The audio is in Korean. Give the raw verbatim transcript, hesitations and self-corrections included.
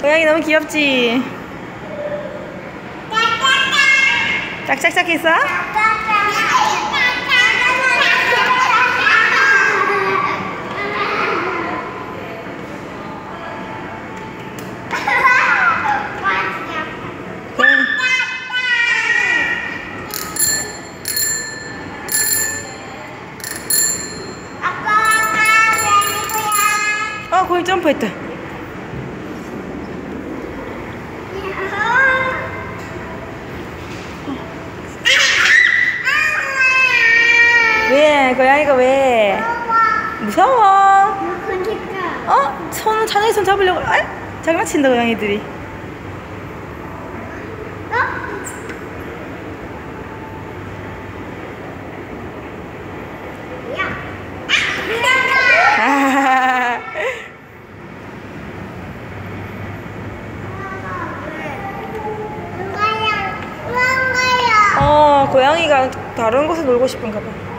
고양이 너무 귀엽지? 짝짝짝 했어? 어, 고양이 점프했다. 왜? 고양이가 왜? 무서워? 어? 손은 찬영이 손 잡으려고. 아? 장난친다 고양이들이. 어, 고양이가 다른 곳에 놀고 싶은가 봐.